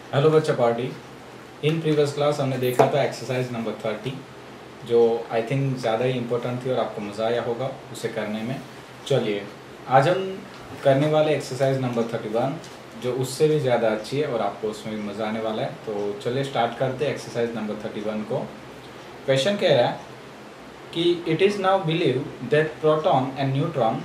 Hello बच्चा party. In previous class हमने देखा था एक्सरसाइज नंबर 30, जो आई थिंक ज़्यादा ही इम्पोर्टेंट थी और आपको मज़ा आया होगा उसे करने में। चलिए आज हम करने वाले एक्सरसाइज नंबर 31, जो उससे भी ज़्यादा अच्छी है और आपको उसमें भी मज़ा आने वाला है। तो चलिए स्टार्ट करते हैं एक्सरसाइज नंबर 31 को। क्वेश्चन कह रहा है कि it is now believe that proton and neutron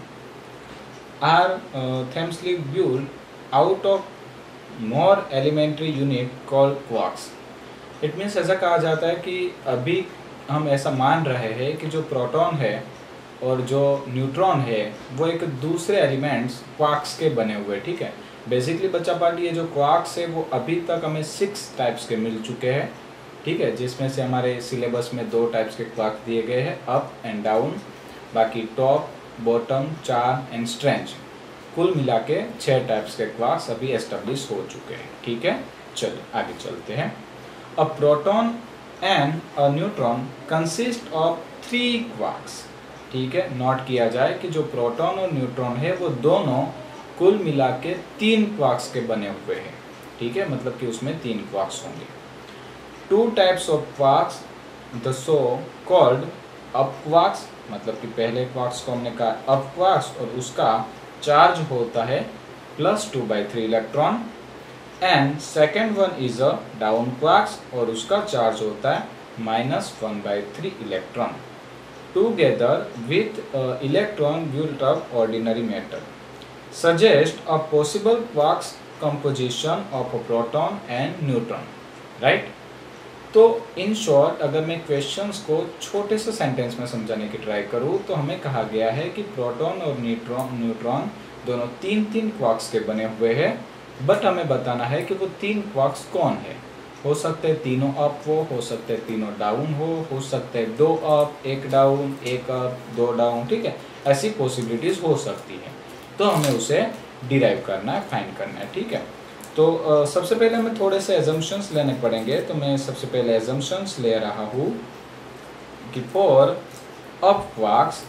are themselves built out of more elementary unit called quarks. It means ऐसा कहा जाता है कि अभी हम ऐसा मान रहे हैं कि जो प्रोटॉन है और जो न्यूट्रॉन है वो एक दूसरे एलिमेंट्स क्वार्क्स के बने हुए। ठीक है, बेसिकली बच्चा पार्टी ये जो क्वार्क्स है वो अभी तक हमें 6 टाइप्स के मिल चुके हैं। ठीक है, जिसमें से हमारे सिलेबस में 2 टाइप्स के क्वार्क दिए गए हैं, अप एंड डाउन। बाकी top, bottom, charm and strange, कुल मिला के 6 टाइप्स के क्वार्क्स अभी एस्टेब्लिश हो चुके हैं। ठीक है, चलिए आगे चलते हैं। A proton and a neutron consist of 3 quarks. ठीक है, नोट किया जाए कि जो प्रोटॉन और न्यूट्रॉन है वो दोनों कुल मिला के 3 क्वार्क्स के बने हुए हैं। ठीक है, मतलब कि उसमें 3 क्वार्क्स होंगे। 2 types of quarks the so called up quarks, मतलब कि पहले क्वार्क्स को हमने कहा अप क्वार्क्स और उसका चार्ज होता है +2/3 electron, and second one is a down quarks और उसका चार्ज होता है -1/3 electron, together with electron built up ordinary matter suggest a possible quarks composition of a proton and neutron, right? तो in short अगर मैं questions को छोटे से सेंटेंस में समझाने की ट्राई करूँ तो हमें कहा गया है कि प्रोटॉन और न्यूट्रॉन दोनों 3-3 क्वार्क्स के बने हुए हैं, बट हमें बताना है कि वो 3 क्वार्क्स कौन है। हो सकते हैं तीनों अप हो सकते हैं तीनों डाउन हो सकते हैं 2 अप 1 डाउन 1 अप 2 डाउन। ठीक है, ऐसी पॉसिबिलिटीज़ हो सकती है, तो हमें उसे डिराइव करना है, फाइंड करना है। ठीक है, तो सबसे पहले हमें थोड़े से एजम्पशंस लेने पड़ेंगे। तो मैं सबसे पहले एजम्पशंस ले रहा हूँ कि फॉर अप क्वार्क्स,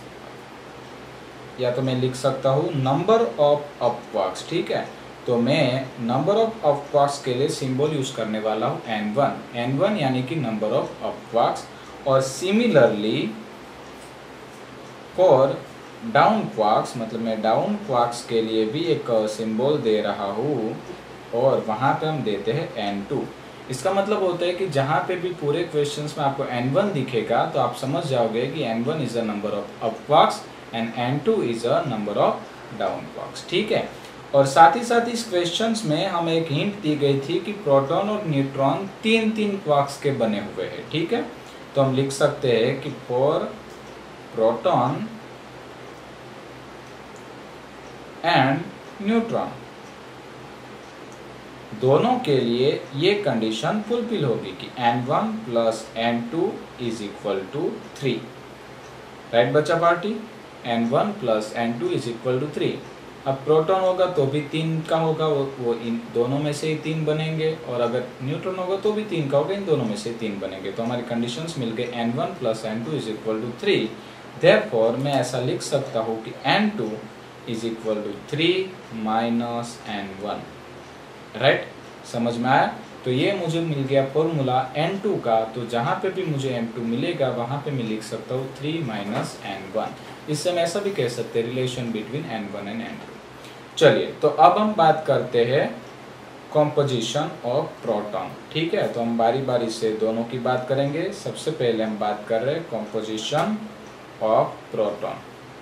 या तो मैं लिख सकता हूँ नंबर ऑफ अप क्वार्क्स। ठीक है, तो मैं नंबर ऑफ अप क्वार्क्स के लिए सिंबल यूज करने वाला हूँ n1 यानी कि नंबर ऑफ अप क्वार्क्स। और सिमिलरली फॉर डाउन क्वार्क्स, मतलब मैं डाउन क्वार्क्स के लिए भी एक सिंबल दे रहा हूँ और वहाँ पे हम देते हैं n2। इसका मतलब होता है कि जहाँ पे भी पूरे क्वेश्चंस में आपको n1 दिखेगा तो आप समझ जाओगे कि n1 is a number of up quarks and n2 is a number of down quarks. ठीक है, और साथ ही इस क्वेश्चंस में हमें एक हिंट दी गई थी कि प्रोटॉन और न्यूट्रॉन 3-3 क्वार्क्स के बने हुए हैं। ठीक है, तो हम लिख सकते हैं कि फॉर प्रोटॉन एंड न्यूट्रॉन दोनों के लिए ये कंडीशन फुलफिल होगी कि n1 + n2 = 3। राइट बच्चा पार्टी, n1 + n2 = 3। अब प्रोटॉन होगा तो भी 3 का होगा, वो इन दोनों में से ही 3 बनेंगे, और अगर न्यूट्रॉन होगा तो भी 3 का होगा, इन दोनों में से 3 बनेंगे। तो हमारी कंडीशंस मिल गए n1 + n2 = 3। देयरफॉर मैं ऐसा लिख सकता हूँ कि n2 = 3 - n1। राइट, समझ में आया? तो ये मुझे मिल गया फॉर्मूला n2 का। तो जहाँ पे भी मुझे n2 मिलेगा वहाँ पे मैं लिख सकता हूँ 3 - n1। इससे हम ऐसा भी कह सकते हैं relation between n1 and n2। चलिए, तो अब हम बात करते हैं कॉम्पोजिशन ऑफ प्रोटॉन। ठीक है, तो हम बारी बारी से दोनों की बात करेंगे। सबसे पहले हम बात कर रहे हैं कॉम्पोजिशन ऑफ प्रोटॉन।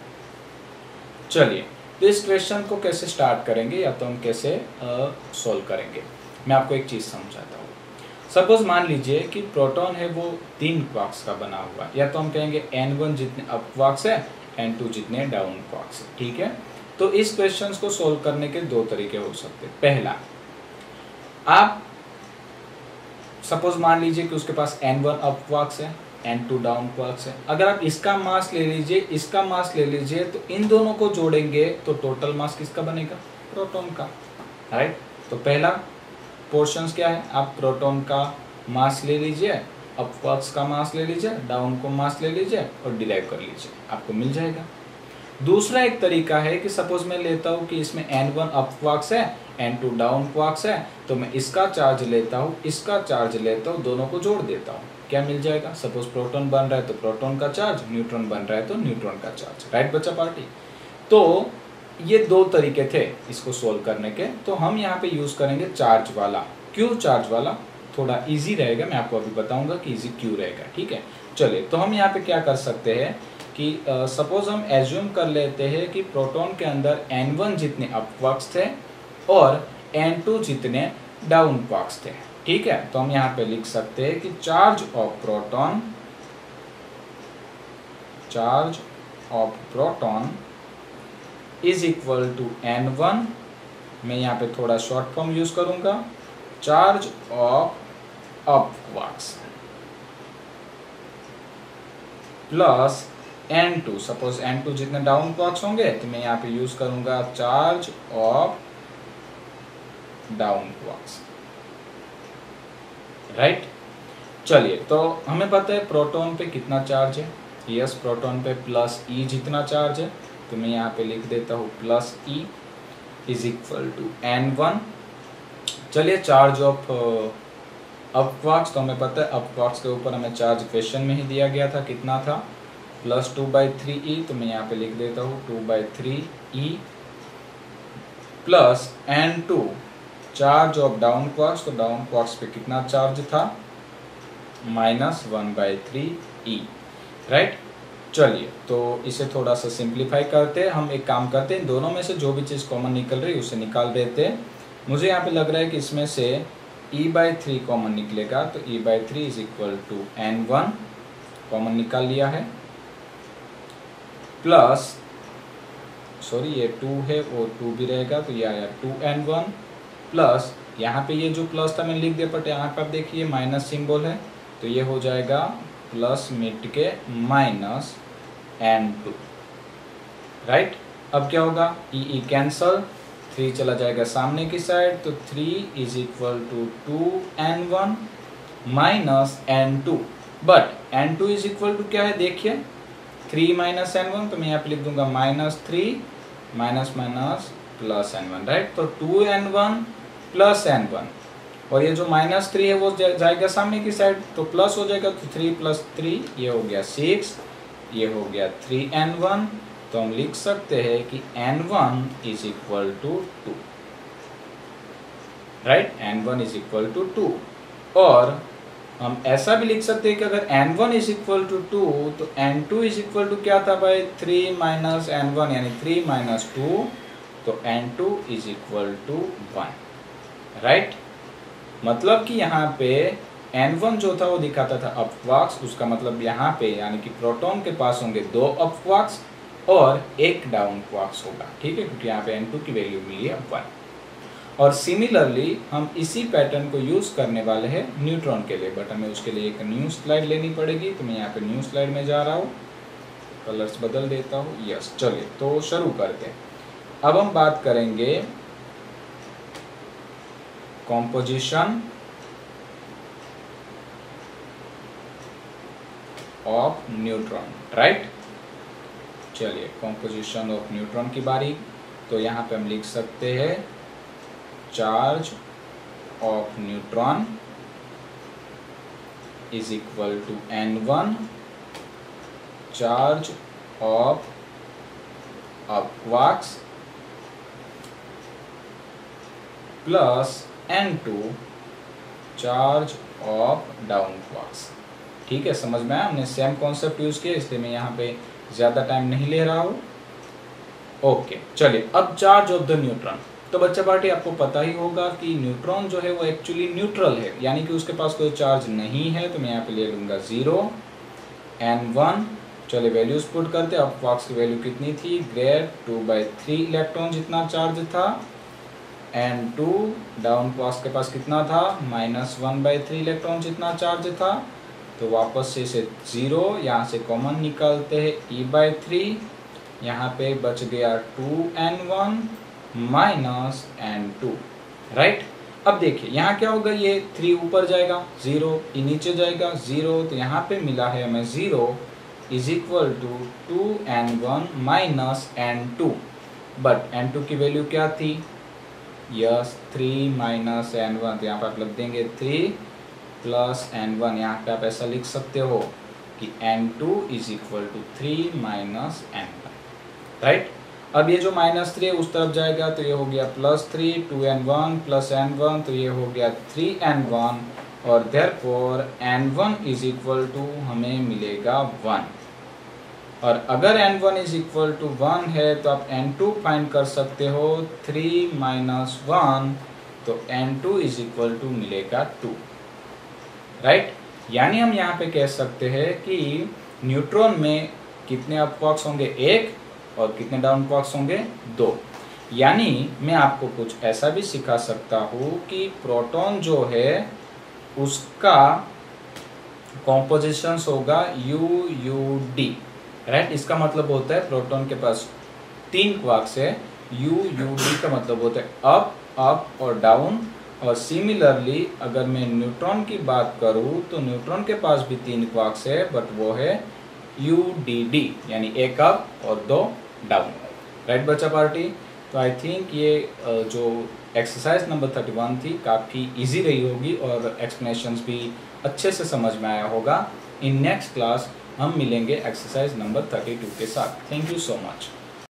चलिए, तो इस क्वेश्चन को कैसे स्टार्ट करेंगे या तो हम कैसे सॉल्व करेंगे, मैं आपको एक चीज़ समझाता हूँ। सपोज मान लीजिए कि प्रोटॉन है वो 3 क्वार्क्स का बना हुआ, या तो हम कहेंगे n1 जितने अप क्वार्क्स है, n2 जितने डाउन क्वार्क्स है। ठीक है, तो इस क्वेश्चन को सॉल्व करने के 2 तरीके हो सकते हैं। पहला, आप सपोज मान लीजिए कि उसके पास n1 अप क्वार्क्स है, n2 डाउन क्वार्क्स है। अगर आप इसका मास ले लीजिए, इसका मास ले लीजिए, तो इन दोनों को जोड़ेंगे तो टोटल मास किसका बनेगा? प्रोटॉन का। राइट, तो पहला पोर्शंस क्या है? आप प्रोटॉन का मास ले लीजिए, अप क्वार्क्स का मास ले लीजिए, डाउन को मास ले लीजिए और डिराइव कर लीजिए, आपको मिल जाएगा। दूसरा एक तरीका है कि सपोज मैं लेता हूँ कि इसमें N1 अप क्वार्क्स है, N2 डाउन क्वार्क्स है, तो मैं इसका चार्ज लेता हूँ, इसका चार्ज लेता हूँ, दोनों को जोड़ देता हूँ, क्या मिल जाएगा? सपोज प्रोटॉन बन रहा है तो प्रोटॉन का चार्ज, न्यूट्रॉन बन रहा है तो न्यूट्रॉन का चार्ज। राइट बच्चा पार्टी? तो ये दो तरीके थे इसको सोल्व करने के। तो हम यहाँ पे यूज करेंगे चार्ज वाला। क्यों चार्ज वाला? थोड़ा इजी रहेगा, मैं आपको अभी बताऊंगा कि इजी क्यों रहेगा। ठीक है, चलिए। तो हम यहाँ पे क्या कर सकते हैं कि सपोज हम एज्यूम कर लेते हैं कि प्रोटॉन के अंदर N1 जितने अप क्वार्क्स थे और N2 जितने डाउन क्वार्क्स थे। ठीक है, तो हम यहाँ पे लिख सकते हैं कि charge of proton is equal to N1, मैं यहाँ पे थोड़ा शॉर्ट फॉर्म यूज करूंगा, charge of up quarks plus N2, suppose N2 जितने डाउन क्वार्क्स होंगे तो मैं यहाँ पे यूज करूंगा charge of down quarks. Right, चलिए। तो हमें पता है प्रोटॉन पे कितना चार्ज है। यस, प्रोटॉन पे प्लस E जितना चार्ज है, तो मैं यहाँ पे लिख देता हूँ plus E is equal to N1। चलिए, चार्ज ऑफ अप क्वार्क्स, तो हमें पता है अप क्वार्क्स के ऊपर हमें चार्ज क्वेश्चन में ही दिया गया था, कितना था? प्लस 2/3E, तो मैं यहाँ पे लिख देता हूँ 2/3E plus N2 charge of down quarks, तो डाउन क्वार्क्स पे कितना चार्ज था? -1/3E। राइट, चलिए। तो इसे थोड़ा सा सिंप्लीफाई करते हैं। हम एक काम करते हैं, दोनों में से जो भी चीज़ कॉमन निकल रही है उसे निकाल देते हैं। मुझे यहाँ पे लग रहा है कि इसमें से E/3 कॉमन निकलेगा, तो E/3 is equal to N1 common निकाल लिया है, प्लस सॉरी ये 2 है वो 2 भी रहेगा, तो ये आया 2N1 प्लस यहाँ पे ये जो प्लस था मैंने लिख दिया, बट यहाँ पे आप देखिए माइनस सिंबल है, तो ये हो जाएगा प्लस मिट के माइनस N2। राइट, अब क्या होगा? E कैंसल, 3 चला जाएगा सामने की साइड, तो 3 is equal to 2N1 minus N2। But N2 is equal to क्या है देखिए, 3 माइनस N1, तो मैं यहाँ पे लिख दूंगा -3 minus minus plus N1। Right, तो 2N1 प्लस N1, और ये जो -3 है वो जाएगा सामने की साइड, तो प्लस हो जाएगा, तो 3 + 3 ये हो गया 6, ये हो गया 3N1। तो हम लिख सकते हैं कि N1 is equal to 2। Right, N1 is equal to 2। और हम ऐसा भी लिख सकते हैं कि अगर N1 इज इक्वल टू 2 तो N2 इज इक्वल टू क्या था भाई? 3 माइनस N1, यानी 3 माइनस 2, तो N2 is equal to 1। Right, मतलब कि यहाँ पे N1 जो था वो दिखाता था अप क्वार्क्स, उसका मतलब यहाँ पे यानी कि प्रोटॉन के पास होंगे 2 अप क्वार्क्स और 1 डाउन क्वार्क्स होगा। ठीक है, क्योंकि यहाँ पे N2 की वैल्यू मिली है 1। और सिमिलरली हम इसी पैटर्न को यूज करने वाले हैं न्यूट्रॉन के लिए, बट हमें उसके लिए एक न्यू स्लाइड लेनी पड़ेगी। तो मैं यहाँ पे न्यू स्लाइड में जा रहा हूँ, कलर्स बदल देता हूँ। यस, चलिए तो शुरू करते हैं। अब हम बात करेंगे कॉम्पोजिशन ऑफ न्यूट्रॉन। राइट, चलिए कॉम्पोजिशन ऑफ न्यूट्रॉन की बारी। तो यहाँ पे हम लिख सकते हैं charge of neutron is equal to N1 charge of up quarks plus N2 charge of down quarks. ठीक है, समझ में आया? हमने सेम कॉन्सेप्ट यूज किया, इसलिए मैं यहाँ पे ज्यादा टाइम नहीं ले रहा हूँ। ओके, चलिए अब चार्ज ऑफ द न्यूट्रॉन। तो बच्चा पार्टी आपको पता ही होगा कि न्यूट्रॉन जो है वो एक्चुअली न्यूट्रल है, यानी कि उसके पास कोई चार्ज नहीं है। तो मैं यहाँ पे ले लूंगा 0 N1। चलिए वैल्यूज पुट करते हैं। अब क्वार्क्स की वैल्यू कितनी थी? ग्रेड 2/3 इलेक्ट्रॉन जितना चार्ज था। N2 डाउन क्वार्क्स के पास कितना था? -1/3 इलेक्ट्रॉन जितना चार्ज था। तो वापस से इसे 0 यहाँ से कॉमन निकालते हैं, E/3 यहाँ पे बच गया 2N1 माइनस N2। राइट, अब देखिए यहाँ क्या होगा, ये 3 ऊपर जाएगा 0, नीचे जाएगा 0, तो यहाँ पे मिला है हमें 0 is equal to 2n1 minus n2, but n2 की वैल्यू क्या थी? यस 3 माइनस n1, तो यहाँ पर आप लिख देंगे 3 प्लस n1। यहाँ पे आप ऐसा लिख सकते हो कि n2 is equal to 3 minus n1, right. अब ये जो -3 उस तरफ जाएगा तो ये हो गया +3, 2n1 प्लस n1 तो ये हो गया 3n1, और therefore n1 is equal to हमें मिलेगा 1। और अगर n1 इज इक्वल टू 1 है तो आप n2 फाइंड कर सकते हो 3 माइनस 1, तो n2 इज इक्वल टू मिलेगा 2, राइट। यानी हम यहाँ पे कह सकते हैं कि न्यूट्रॉन में कितने अप क्वार्क्स होंगे? 1, और कितने डाउन क्वार्क्स होंगे? 2। यानी मैं आपको कुछ ऐसा भी सिखा सकता हूँ कि प्रोटॉन जो है उसका कॉम्पोजिशन होगा UUD, राइट। इसका मतलब होता है प्रोटॉन के पास 3 क्वार्क्स है, UUD का मतलब होता है अप, अप और डाउन। और सिमिलरली अगर मैं न्यूट्रॉन की बात करूँ तो न्यूट्रॉन के पास भी 3 क्वार्क्स है, बट वो है UDD, यानी 1 अप और 2 डाउन, राइट बच्चा पार्टी। तो आई थिंक ये जो एक्सरसाइज नंबर 31 थी काफ़ी इजी रही होगी और एक्सप्लेनेशंस भी अच्छे से समझ में आया होगा। इन नेक्स्ट क्लास हम मिलेंगे एक्सरसाइज नंबर 32 के साथ। Thank you so much.